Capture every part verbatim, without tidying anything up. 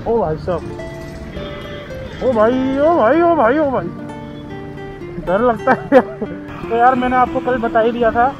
ओ भाई साहब, ओ भाई ओ भाई ओ भाई ओ भाई, डर लगता है। तो यार मैंने आपको कल बता ही दिया था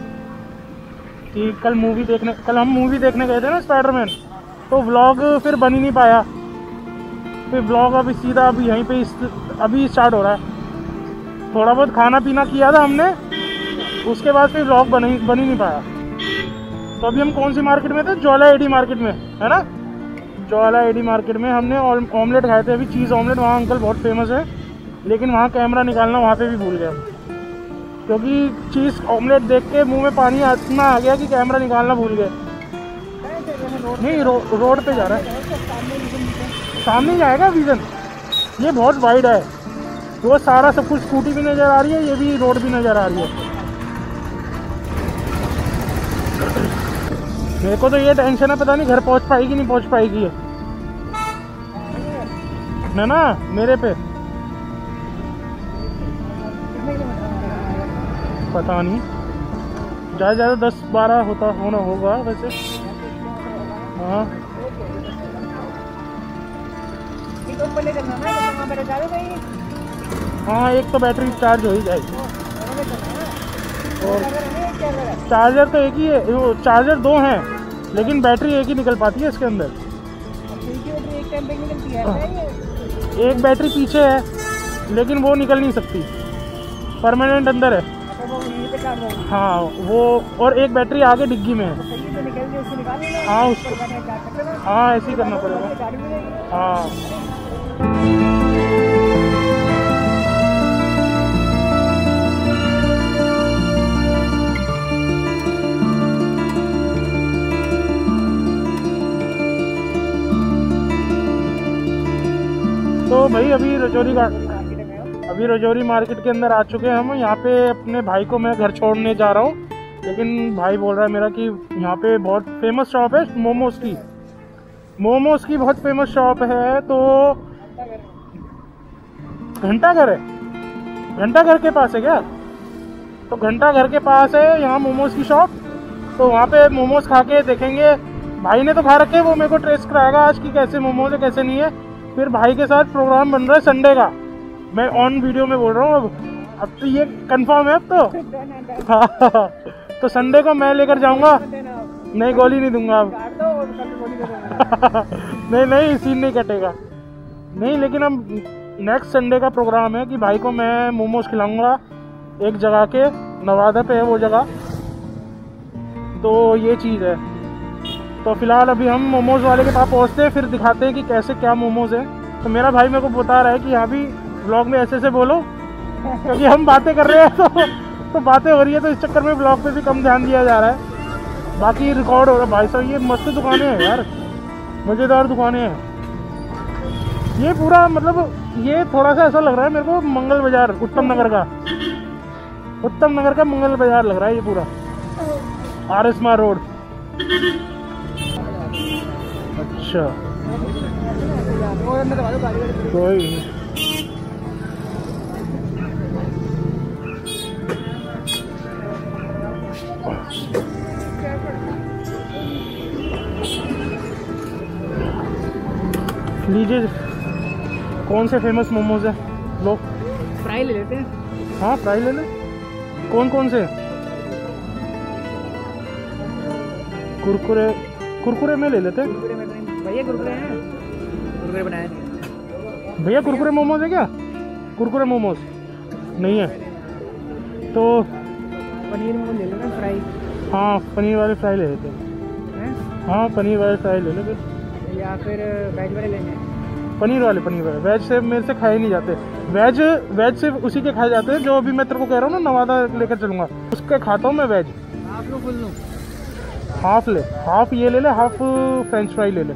कि कल मूवी देखने कल हम मूवी देखने गए थे ना स्पाइडरमैन, तो व्लॉग फिर बन ही नहीं पाया। फिर व्लॉग अभी सीधा अभी यहीं पे इस, अभी स्टार्ट हो रहा है। थोड़ा बहुत खाना पीना किया था हमने, उसके बाद फिर व्लॉग बन ही बन ही नहीं पाया। तो अभी हम कौन सी मार्केट में थे? ज्वाला एडी मार्केट में, है ना? ज्वाला एडी मार्केट में हमने ऑमलेट खाए थे, अभी चीज़ ऑमलेट। वहाँ अंकल बहुत फेमस है, लेकिन वहाँ कैमरा निकालना वहाँ पे भी भूल गया, क्योंकि चीज़ ऑमलेट देख के मुंह में पानी इतना आ गया कि कैमरा निकालना भूल गए। नहीं रो, रोड पे जा रहा है, सामने जाएगा विजन। ये बहुत वाइड है, वो सारा सब कुछ स्कूटी भी नज़र आ रही है, ये भी रोड भी नज़र आ रही है। मेरे को तो ये टेंशन है, पता नहीं घर पहुंच पाएगी नहीं पहुंच पाएगी है ना ना मेरे पे, पता नहीं, ज़्यादा ज़्यादा दस बारह होता होना होगा वैसे। हाँ हाँ, एक तो बैटरी चार्ज हो ही जाएगी, और चार्जर तो एक ही है, वो चार्जर दो हैं लेकिन बैटरी एक ही निकल पाती है इसके अंदर। एक बैटरी पीछे है लेकिन वो निकल नहीं सकती, परमानेंट अंदर है। हाँ वो, और एक बैटरी आगे डिग्गी में है। हाँ उसको, हाँ ऐसे ही करना पड़ेगा। हाँ तो भाई अभी रजौरी का अभी रजौरी मार्केट के अंदर आ चुके हैं हम। यहाँ पे अपने भाई को मैं घर छोड़ने जा रहा हूँ, लेकिन भाई बोल रहा है मेरा कि यहाँ पे बहुत फेमस शॉप है मोमोज की, मोमोज की बहुत फेमस शॉप है। तो घंटा घर है, घंटा घर के पास है क्या? तो घंटा घर के पास है यहाँ मोमोज की शॉप, तो वहाँ पे मोमोज खा के देखेंगे। भाई ने तो खा रखे, वो मेरे को टेस्ट कराएगा आज की कैसे मोमोज है कैसे नहीं है। फिर भाई के साथ प्रोग्राम बन रहा है संडे का, मैं ऑन वीडियो में बोल रहा हूँ अब अब तो ये कंफर्म है अब तो। हाँ तो संडे को मैं लेकर जाऊंगा, नहीं गोली नहीं दूंगा अब। नहीं नहीं सीन नहीं कटेगा, नहीं। लेकिन अब नेक्स्ट संडे का प्रोग्राम है कि भाई को मैं मोमोज खिलाऊंगा एक जगह के, नवादा पे है वो जगह। तो ये चीज़ है। तो फिलहाल अभी हम मोमोज वाले के पास पहुंचते हैं, फिर दिखाते हैं कि कैसे क्या मोमोज है। तो मेरा भाई मेरे को बता रहा है कि यहाँ भी ब्लॉग में ऐसे ऐसे बोलो, क्योंकि हम बातें कर रहे हैं तो, तो बातें हो रही है, तो इस चक्कर में ब्लॉग पे भी कम ध्यान दिया जा रहा है। बाकी रिकॉर्ड हो रहा है। भाई साहब ये मस्त दुकानें हैं यार, मज़ेदार दुकानें हैं। ये पूरा मतलब ये थोड़ा सा ऐसा लग रहा है मेरे को मंगल बाजार, उत्तम नगर का उत्तम नगर का मंगल बाजार लग रहा है ये पूरा, आर एस मार रोड। अच्छा कोई लीजिए, कौन से फेमस मोमोज है? लो फ्राई ले लेते हैं। हाँ फ्राई ले ले। कौन कौन से? कुरकुरे, कुरकुरे में ले लेते हैं भैया। कुरकुरे हैं, कुरकुरे बनाए नहीं भैया। कुरकुरे मोमोज है क्या? कुरकुरे मोमोज नहीं है तो पनीर मोमोज ले लेना फ्राई। हाँ पनीर वाले फ्राई ले लेते हैं। हाँ पनीर वाले फ्राई ले लेते, या फिर वेज वाले लेंगे? पनीर वाले पनीर वाले वेज से मेरे से खाए नहीं जाते। वेज वेज से उसी के खाए जाते हैं जो अभी मैं तेरे को कह रहा हूँ ना, नवादा लेकर चलूँगा उसके खाता हूँ मैं वेज। हाफ लो फुल लूँ? हाफ ले, हाफ ये ले ले, हाफ फ्रेंच फ्राई ले ले।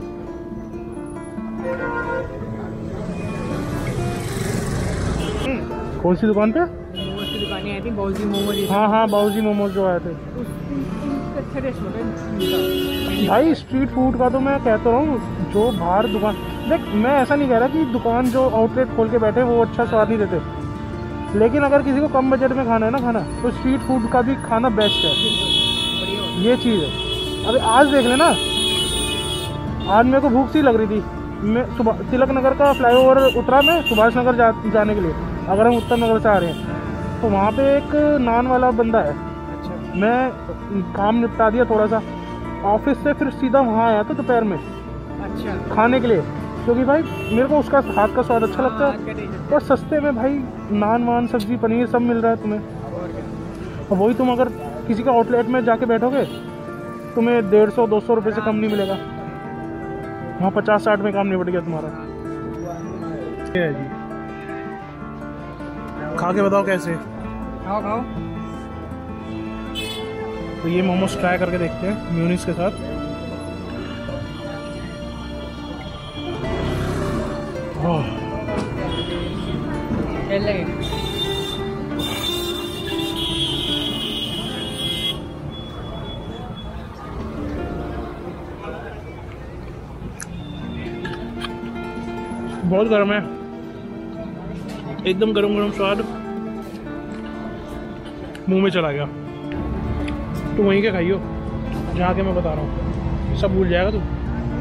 कौन सी दुकान पे? मोमोज की दुकानें आई थी, बाउजी मोमोज। हाँ हाँ बाउजी मोमोज जो आए थे। अच्छा टेस्ट होता है भाई स्ट्रीट फूड का तो मैं कहता रहा हूँ, जो बाहर दुकान देख, मैं ऐसा नहीं कह रहा कि दुकान जो आउटलेट खोल के बैठे वो अच्छा स्वाद नहीं देते, लेकिन अगर किसी को कम बजट में खाना है ना खाना, तो स्ट्रीट फूड का भी खाना बेस्ट है। ये चीज़ है। अभी आज देख लेना, आज मेरे को भूख सी लग रही थी। मैं सुबह तिलक नगर का फ्लाईओवर उतरा, मैं सुभाष नगर जा, जाने के लिए, अगर हम उत्तर नगर से आ रहे हैं तो वहाँ पे एक नान वाला बंदा है। अच्छा। मैं काम निपटा दिया थोड़ा सा, ऑफिस से फिर सीधा वहाँ आया था दोपहर में अच्छा खाने के लिए, क्योंकि भाई मेरे को उसका हाथ का स्वाद अच्छा लगता है और सस्ते में भाई नान वान सब्जी पनीर सब मिल रहा है तुम्हें। और वही तुम अगर किसी का आउटलेट में जाके बैठोगे तुम्हें डेढ़ सौ दो सौ रुपये से कम नहीं मिलेगा। वहाँ पचास साठ में काम निपट गया तुम्हारा। ये है जी, खा के बताओ कैसे। खाओ खाओ। तो ये मोमोज ट्राई करके देखते हैं म्यूनिस के साथ। ओह तेल लगे। बहुत गर्म है, एकदम गरम गरम स्वाद मुंह में चला गया। तू वहीं के खाइयो जहाँ के मैं बता रहा हूँ, सब भूल जाएगा तू।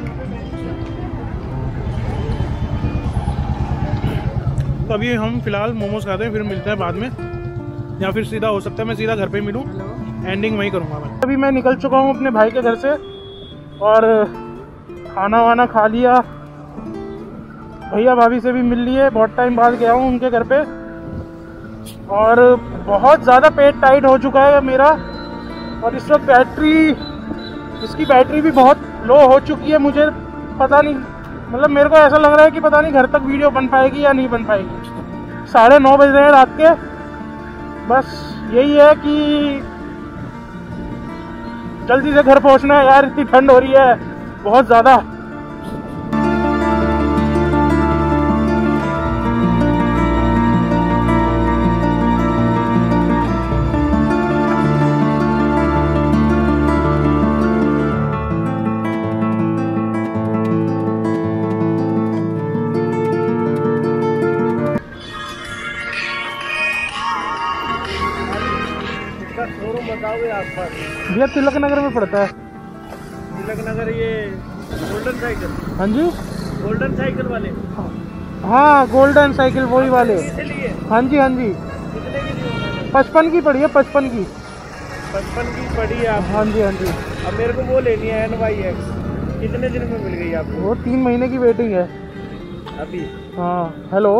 तो अभी हम फिलहाल मोमोज खाते हैं, फिर मिलते हैं बाद में, या फिर सीधा हो सकता है मैं सीधा घर पे ही मिलूँ, एंडिंग वहीं करूँगा मैं। अभी मैं निकल चुका हूँ अपने भाई के घर से और खाना वाना खा लिया, भैया भाभी से भी मिल लिए, बहुत टाइम बाद गया हूँ उनके घर पे और बहुत ज़्यादा पेट टाइट हो चुका है मेरा। और इस वक्त बैटरी, इसकी बैटरी भी बहुत लो हो चुकी है। मुझे पता नहीं, मतलब मेरे को ऐसा लग रहा है कि पता नहीं घर तक वीडियो बन पाएगी या नहीं बन पाएगी। साढ़े नौ बज रहे हैं रात के। बस यही है कि जल्दी से घर पहुंचना है यार, इतनी ठंड हो रही है बहुत ज़्यादा। भैया तिलक नगर में पड़ता है। तिलक नगर ये गोल्डन साइकिल। हाँ जी, गोल्डन साइकिल वाले। हाँ गोल्डन साइकिल वही वाले। इसलिए हाँ जी हाँ जी। कितने की दी? पचपन की पड़ी है, पचपन की। पचपन की पड़ी है आप? हाँ जी हाँ जी। अब मेरे को वो लेनी है एन वाई एक्स, कितने दिन में मिल गई आपको? वो तीन महीने की वेटिंग है अभी। हाँ हेलो,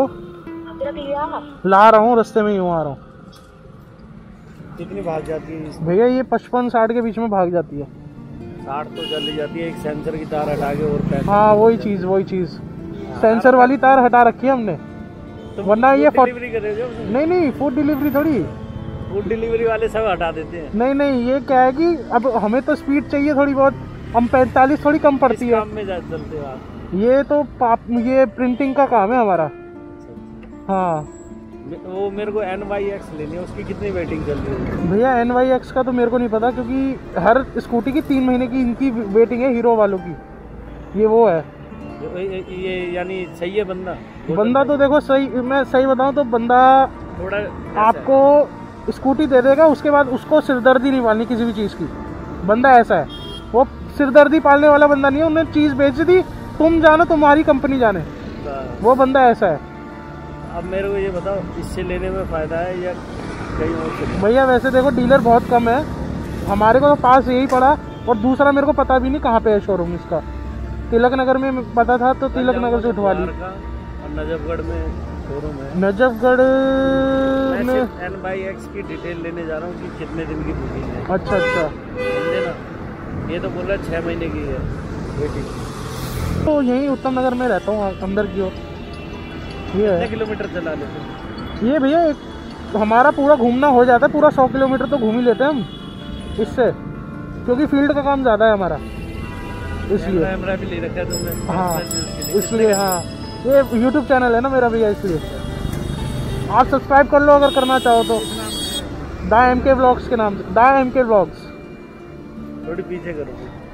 ला रहा हूँ, रास्ते में ही हूँ, आ रहा हूँ। कितनी भाग जाती है भैया? ये पचपन साठ के बीच में भाग जाती है। साठ तो जल्दी जाती है, एक सेंसर की तार हटा के और पैसे। हाँ वही चीज़ वही चीज़, सेंसर वाली तार हटा रखी है हमने, तो वरना ये डिलीवरी करेगा? नहीं नहीं, फूड डिलीवरी थोड़ी, फूड डिलीवरी वाले सब हटा देते हैं। नहीं नहीं, ये क्या है कि अब हमें तो स्पीड चाहिए थोड़ी बहुत, हम पैंतालीस थोड़ी कम पड़ती है। काम में चलते हो आप? ये तो पाप, ये प्रिंटिंग का काम है हमारा। हाँ वो मेरे को एन वाई एक्स लेनी है, उसकी कितनी वेटिंग चल रही है? भैया एन वाई एक्स का तो मेरे को नहीं पता, क्योंकि हर स्कूटी की तीन महीने की इनकी वेटिंग है, हीरो वालों की। ये वो है, ये यानी सही है बंदा? बंदा तो देखो सही, मैं सही बताऊं तो बंदा थोड़ा आपको स्कूटी दे देगा, उसके बाद उसको सिरदर्दी नहीं पालनी किसी भी चीज़ की। बंदा ऐसा है, वो सिरदर्दी पालने वाला बंदा नहीं है। उन्होंने चीज़ बेच दी, तुम जानो, तुम्हारी कंपनी जाने, वो बंदा ऐसा है। अब मेरे को ये बताओ, इससे लेने में फ़ायदा है या कहीं और से? भैया वैसे देखो डीलर बहुत कम है, हमारे को तो पास यही पड़ा, और दूसरा मेरे को पता भी नहीं कहाँ पे है शोरूम इसका। तिलक नगर में पता था तो तिलक नगर से उठवा ली। और नजफगढ़ में शोरूम है। नजफगढ़ में एन वाई एक्स की डिटेल लेने जा रहा हूँ कि कितने दिन की बुकिंग है। अच्छा अच्छा, समझे ना? ये तो बोल रहा है छः महीने की है वेटिंग। तो यहीं उत्तम नगर में रहता हूँ, अंदर की ओर। ये कितने किलोमीटर चला लेते हैं? ये भैया एक हमारा पूरा घूमना हो जाता है, पूरा सौ किलोमीटर तो घूम ही लेते हैं हम इससे, क्योंकि फील्ड का काम ज़्यादा है हमारा, इसलिए। कैमरा भी ले रखा है तुमने? हाँ इसलिए, हाँ ये यूट्यूब चैनल है ना मेरा भैया, इसलिए आप सब्सक्राइब कर लो अगर करना चाहो तो, दा एम के ब्लॉग्स के नाम से, दा एम के ब्लॉग्स। थोड़ी पीछे करो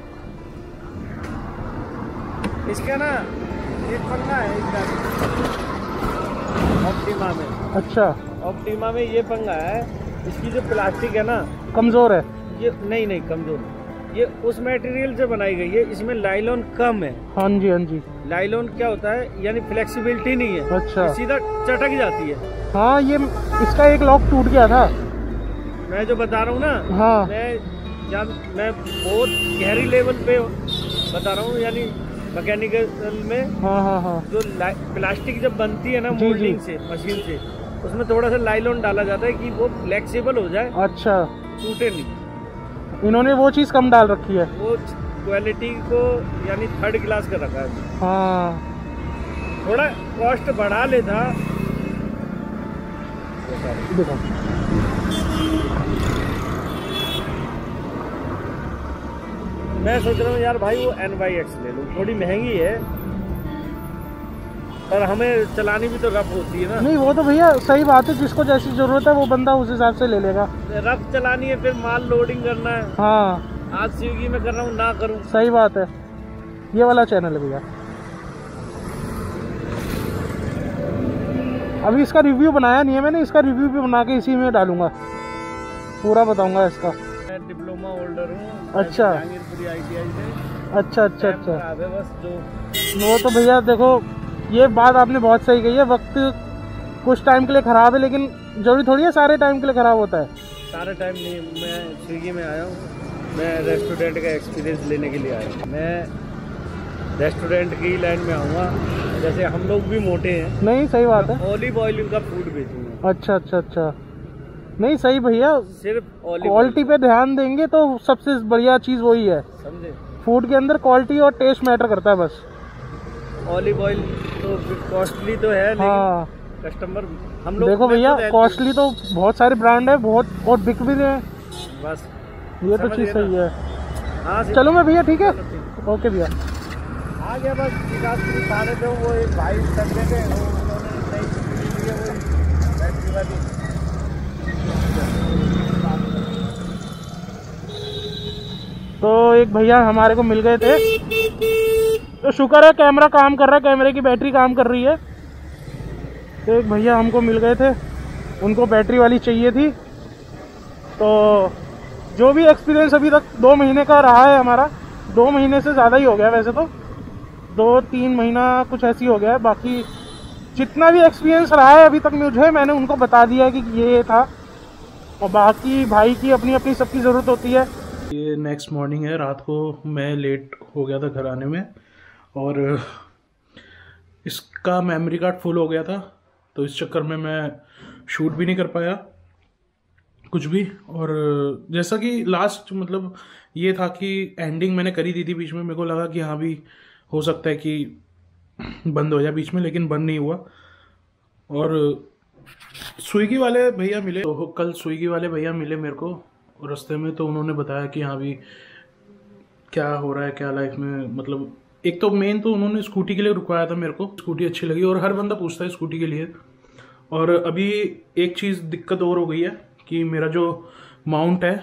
इसका ना, एक पंगा है इसका ऑप्टिमा में। अच्छा, ऑप्टिमा में ये पंगा है, इसकी जो प्लास्टिक है ना कमज़ोर है। ये नहीं नहीं कमज़ोर, ये उस मटेरियल से बनाई गई है, इसमें लाइलॉन कम है। हाँ जी हाँ जी। लाइलॉन क्या होता है, यानी फ्लेक्सिबिलिटी नहीं है। अच्छा। सीधा चटक जाती है। हाँ, ये इसका एक लॉक टूट गया था। मैं जो बता रहा हूँ ना, हाँ, मैं जब मैं बहुत गहरी लेवल पे बता रहा हूँ, यानी मैकेनिकल में। हाँ हाँ हाँ। जो प्लास्टिक जब बनती है ना मोल्डिंग से, मशीन से, उसमें थोड़ा सा लाइलॉन डाला जाता है कि वो फ्लेक्सिबल हो जाए। अच्छा। टूटे नहीं। इन्होंने वो चीज कम डाल रखी है, वो क्वालिटी को यानी थर्ड क्लास का रखा है। हाँ। थोड़ा कॉस्ट बढ़ा लेता। देखो मैं सोच रहा हूँ यार भाई वो एन वाई एक्स ले लूँ, थोड़ी महंगी है पर हमें चलानी भी तो रफ होती है ना। नहीं, वो तो भैया सही बात है, जिसको जैसी जरूरत है वो बंदा उस हिसाब से ले लेगा। रफ चलानी है, फिर माल लोडिंग करना है। हाँ, आज स्विगी में कर रहा हूँ, ना करूँ। सही बात है। ये वाला चैनल है भैया। अभी इसका रिव्यू बनाया नहीं है मैंने, इसका रिव्यू भी बना के इसी में डालूंगा, पूरा बताऊंगा इसका। मैं डिप्लोमा होल्डर हूँ। अच्छा। जहांगीरपुरी आई टी आई से। अच्छा अच्छा अच्छा। बस जो वो तो भैया देखो, ये बात आपने बहुत सही कही है, वक्त कुछ टाइम के लिए ख़राब है, लेकिन जरूरी थोड़ी है सारे टाइम के लिए ख़राब होता है। सारे टाइम नहीं। मैं स्विगी में आया हूँ, मैं रेस्टोरेंट का एक्सपीरियंस लेने के लिए आया हूँ। मैं रेस्टोरेंट की लाइन में आऊँगा, जैसे हम लोग भी मोटे हैं। नहीं, सही बात है। ऑलिव ऑयल का फूड बेचूंगा। अच्छा अच्छा अच्छा। नहीं, सही भैया, सिर्फ क्वालिटी पे ध्यान देंगे तो सबसे बढ़िया चीज़ वही है। समझे? फूड के अंदर क्वालिटी और टेस्ट मैटर करता है बस। ऑलिव ऑयल तो कॉस्टली तो है, लेकिन हाँ, कस्टमर हम लोग देखो भैया, कॉस्टली तो बहुत सारे ब्रांड है, बहुत, और बिक भी रहे हैं। बस ये तो चीज़ सही है। हाँ, चलो मैं भैया, ठीक है, ओके भैया। आ गया बस। विकास की सारे थे वो एक भाई तगड़े थे, उन्होंने नई स्कूटी ली है, वो बैटरी वाली। तो एक भैया हमारे को मिल गए थे, तो शुक्र है कैमरा काम कर रहा है, कैमरे की बैटरी काम कर रही है। तो एक भैया हमको मिल गए थे, उनको बैटरी वाली चाहिए थी। तो जो भी एक्सपीरियंस अभी तक दो महीने का रहा है हमारा, दो महीने से ज़्यादा ही हो गया वैसे तो, दो तीन महीना कुछ ऐसी हो गया है। बाकी जितना भी एक्सपीरियंस रहा है अभी तक मुझे, मैंने उनको बता दिया कि ये था, और बाकी भाई की अपनी अपनी सबकी ज़रूरत होती है। ये नेक्स्ट मॉर्निंग है, रात को मैं लेट हो गया था घर आने में, और इसका मेमोरी कार्ड फुल हो गया था, तो इस चक्कर में मैं शूट भी नहीं कर पाया कुछ भी। और जैसा कि लास्ट मतलब ये था कि एंडिंग मैंने करी दी थी बीच में, मेरे को लगा कि हाँ भी हो सकता है कि बंद हो जाए बीच में, लेकिन बंद नहीं हुआ। और स्विगी वाले भैया मिले, तो कल स्विगी वाले भैया मिले मेरे को रास्ते में, तो उन्होंने बताया कि हाँ भी क्या हो रहा है, क्या लाइफ में, मतलब एक तो मेन तो उन्होंने स्कूटी के लिए रुकवाया था मेरे को। स्कूटी अच्छी लगी, और हर बंदा पूछता है स्कूटी के लिए। और अभी एक चीज़ दिक्कत और हो गई है कि मेरा जो माउंट है,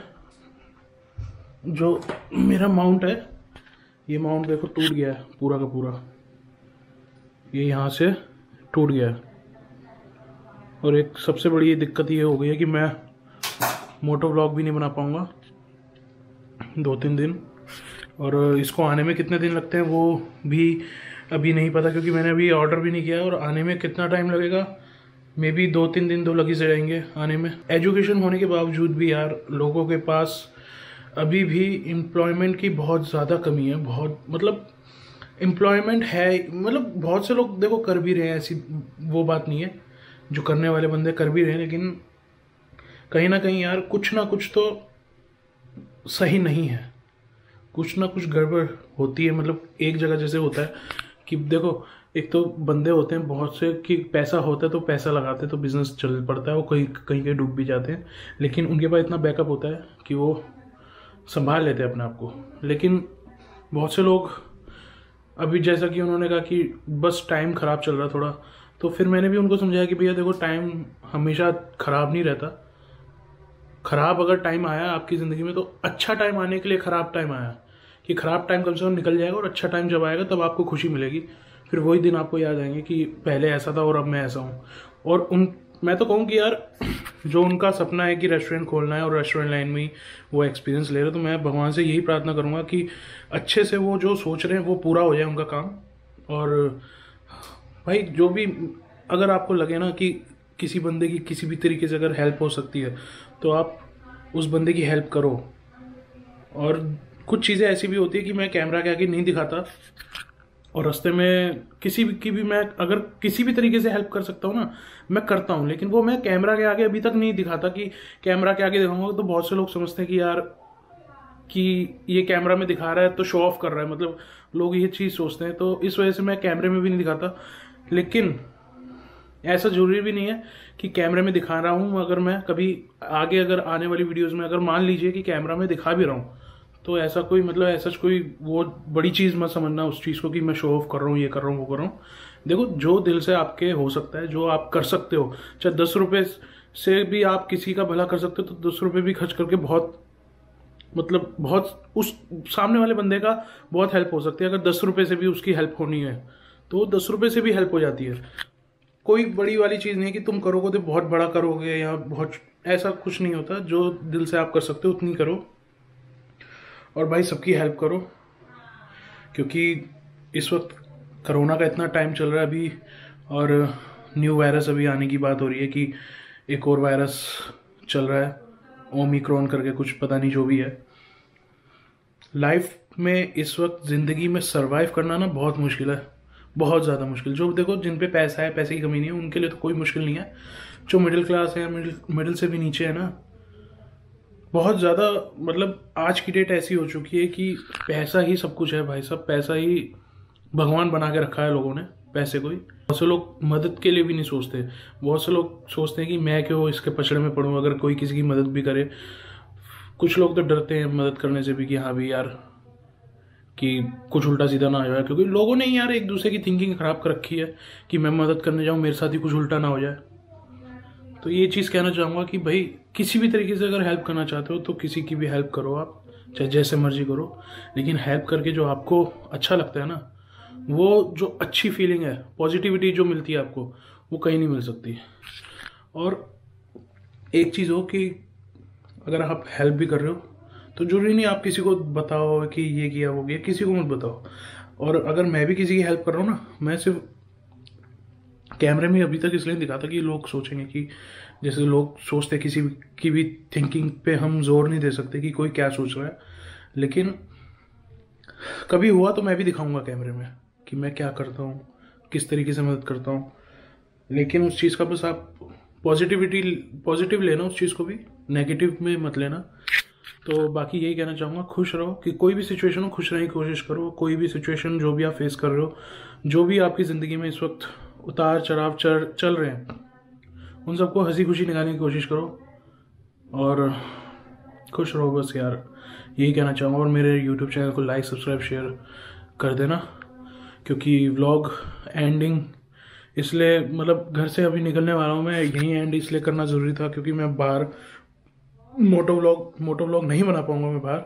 जो मेरा माउंट है, ये माउंट देखो टूट गया है पूरा का पूरा, ये यहाँ से टूट गया है। और एक सबसे बड़ी दिक्कत ये हो गई है कि मैं मोटो व्लॉग भी नहीं बना पाऊँगा दो तीन दिन, और इसको आने में कितने दिन लगते हैं वो भी अभी नहीं पता, क्योंकि मैंने अभी ऑर्डर भी नहीं किया है। और आने में कितना टाइम लगेगा, मे बी दो तीन दिन तो लग ही जाएंगे आने में। एजुकेशन होने के बावजूद भी यार लोगों के पास अभी भी एम्प्लॉयमेंट की बहुत ज़्यादा कमी है। बहुत मतलब एम्प्लॉयमेंट है, मतलब बहुत से लोग देखो कर भी रहे हैं, ऐसी वो बात नहीं है, जो करने वाले बंदे कर भी रहे हैं, लेकिन कहीं ना कहीं यार कुछ ना कुछ तो सही नहीं है, कुछ ना कुछ गड़बड़ होती है। मतलब एक जगह जैसे होता है कि देखो, एक तो बंदे होते हैं बहुत से कि पैसा होता है तो पैसा लगाते हैं तो बिजनेस चल पड़ता है, वो कहीं कहीं कहीं डूब भी जाते हैं, लेकिन उनके पास इतना बैकअप होता है कि वो संभाल लेते हैं अपने आप को। लेकिन बहुत से लोग अभी जैसा कि उन्होंने कहा कि बस टाइम ख़राब चल रहा थोड़ा, तो फिर मैंने भी उनको समझाया कि भैया देखो टाइम हमेशा ख़राब नहीं रहता। ख़राब अगर टाइम आया आपकी ज़िंदगी में तो अच्छा टाइम आने के लिए ख़राब टाइम आया, कि ख़राब टाइम कम से कम निकल जाएगा, और अच्छा टाइम जब आएगा तब आपको खुशी मिलेगी। फिर वही दिन आपको याद आएंगे कि पहले ऐसा था और अब मैं ऐसा हूँ। और उन मैं तो कहूँ कि यार जो उनका सपना है कि रेस्टोरेंट खोलना है और रेस्टोरेंट लाइन में ही वो एक्सपीरियंस ले रहे, तो मैं भगवान से यही प्रार्थना करूँगा कि अच्छे से वो जो सोच रहे हैं वो पूरा हो जाए उनका काम। और भाई जो भी अगर आपको लगे ना कि किसी बंदे की किसी भी तरीके से अगर हेल्प हो सकती है तो आप उस बंदे की हेल्प करो। और कुछ चीज़ें ऐसी भी होती है कि मैं कैमरा के आगे नहीं दिखाता और रास्ते में किसी भी की भी मैं अगर किसी भी तरीके से हेल्प कर सकता हूँ ना मैं करता हूँ, लेकिन वो मैं कैमरा के आगे अभी तक नहीं दिखाता कि कैमरा के आगे दिखाऊंगा तो बहुत से लोग समझते हैं कि यार कि ये कैमरा में दिखा रहा है तो शो ऑफ कर रहा है, मतलब लोग ये चीज़ सोचते हैं, तो इस वजह से मैं कैमरे में भी नहीं दिखाता। लेकिन ऐसा जरूरी भी नहीं है कि कैमरे में दिखा रहा हूँ, अगर मैं कभी आगे अगर आने वाली वीडियोज़ में अगर मान लीजिए कि कैमरा में दिखा भी रहा हूँ तो ऐसा कोई मतलब ऐसा कोई वो बड़ी चीज़ मत समझना उस चीज़ को कि मैं शो ऑफ कर रहा हूँ, ये कर रहा हूँ, वो कर रहा हूँ। देखो जो दिल से आपके हो सकता है, जो आप कर सकते हो, चाहे दस रुपये से भी आप किसी का भला कर सकते हो तो दस रुपये भी खर्च करके बहुत मतलब बहुत उस सामने वाले बंदे का बहुत हेल्प हो सकती है। अगर दस रुपये से भी उसकी हेल्प होनी है तो दस रुपये से भी हेल्प हो जाती है। कोई बड़ी वाली चीज़ नहीं है कि तुम करोगे तो बहुत बड़ा करोगे या बहुत, ऐसा कुछ नहीं होता। जो दिल से आप कर सकते हो उतनी करो और भाई सबकी हेल्प करो, क्योंकि इस वक्त कोरोना का इतना टाइम चल रहा है अभी और न्यू वायरस अभी आने की बात हो रही है कि एक और वायरस चल रहा है ओमिक्रॉन करके, कुछ पता नहीं जो भी है। लाइफ में इस वक्त ज़िंदगी में सरवाइव करना ना बहुत मुश्किल है, बहुत ज़्यादा मुश्किल। जो देखो जिन पे पैसा है, पैसे की कमी नहीं है, उनके लिए तो कोई मुश्किल नहीं है। जो मिडिल क्लास है, मिडिल मिडिल से भी नीचे है ना, बहुत ज़्यादा मतलब आज की डेट ऐसी हो चुकी है कि पैसा ही सब कुछ है भाई साहब। पैसा ही भगवान बना के रखा है लोगों ने, पैसे को ही। बहुत से लोग मदद के लिए भी नहीं सोचते, बहुत से लोग सोचते हैं कि मैं क्यों इसके पछड़े में पड़ूं अगर कोई किसी की मदद भी करे। कुछ लोग तो डरते हैं मदद करने से भी कि हाँ भी यार कि कुछ उल्टा सीधा ना हो जाए, क्योंकि लोगों ने यार एक दूसरे की थिंकिंग खराब कर रखी है कि मैं मदद करने जाऊँ मेरे साथ ही कुछ उल्टा ना हो जाए। तो ये चीज़ कहना चाहूँगा कि भाई किसी भी तरीके से अगर हेल्प करना चाहते हो तो किसी की भी हेल्प करो, आप चाहे जैसे मर्जी करो, लेकिन हेल्प करके जो आपको अच्छा लगता है ना, वो जो अच्छी फीलिंग है, पॉजिटिविटी जो मिलती है आपको, वो कहीं नहीं मिल सकती। और एक चीज़ हो कि अगर आप हेल्प भी कर रहे हो तो जरूरी नहीं आप किसी को बताओ कि ये किया वो किया, किसी को मत बताओ। और अगर मैं भी किसी की हेल्प कर रहा हूँ ना, मैं सिर्फ कैमरे में अभी तक इसलिए दिखाता कि लोग सोचेंगे कि जैसे लोग सोचते किसी की भी थिंकिंग पे हम जोर नहीं दे सकते कि कोई क्या सोच रहा है, लेकिन कभी हुआ तो मैं भी दिखाऊंगा कैमरे में कि मैं क्या करता हूँ, किस तरीके से मदद करता हूँ। लेकिन उस चीज़ का बस आप पॉजिटिविटी पॉजिटिव लेना, उस चीज़ को भी नेगेटिव में मत लेना। तो बाकी यही कहना चाहूँगा, खुश रहो कि कोई भी सिचुएशन हो, खुश रहने की कोशिश करो। कोई भी सिचुएशन जो भी आप फेस कर रहे हो, जो भी आपकी ज़िंदगी में इस वक्त उतार चढ़ाव चल चल रहे हैं, उन सबको हंसी खुशी निकालने की कोशिश करो और खुश रहो बस यार, यही कहना चाहूँगा। और मेरे यूट्यूब चैनल को लाइक सब्सक्राइब शेयर कर देना, क्योंकि व्लॉग एंडिंग इसलिए मतलब घर से अभी निकलने वाला हूँ मैं, यही एंड इसलिए करना ज़रूरी था क्योंकि मैं बाहर मोटो व्लॉग मोटो व्लॉग नहीं बना पाऊँगा मैं बाहर।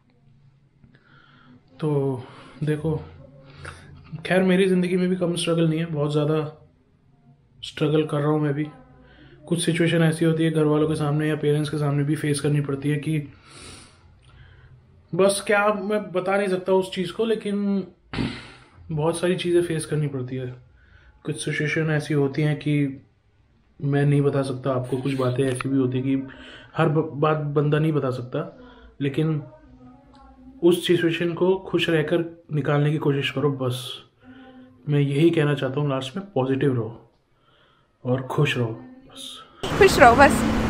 तो देखो, खैर मेरी ज़िंदगी में भी कम स्ट्रगल नहीं है, बहुत ज़्यादा स्ट्रगल कर रहा हूँ मैं भी। कुछ सिचुएशन ऐसी होती है घर वालों के सामने या पेरेंट्स के सामने भी फेस करनी पड़ती है कि बस क्या मैं बता नहीं सकता उस चीज़ को, लेकिन बहुत सारी चीज़ें फेस करनी पड़ती है। कुछ सिचुएशन ऐसी होती हैं कि मैं नहीं बता सकता आपको, कुछ बातें ऐसी भी होती है कि हर बात बंदा नहीं बता सकता, लेकिन उस सिचुएशन को खुश रहकर निकालने की कोशिश करो। बस मैं यही कहना चाहता हूँ लास्ट में, पॉजिटिव रहो और खुश रहो, बस खुश रहो बस।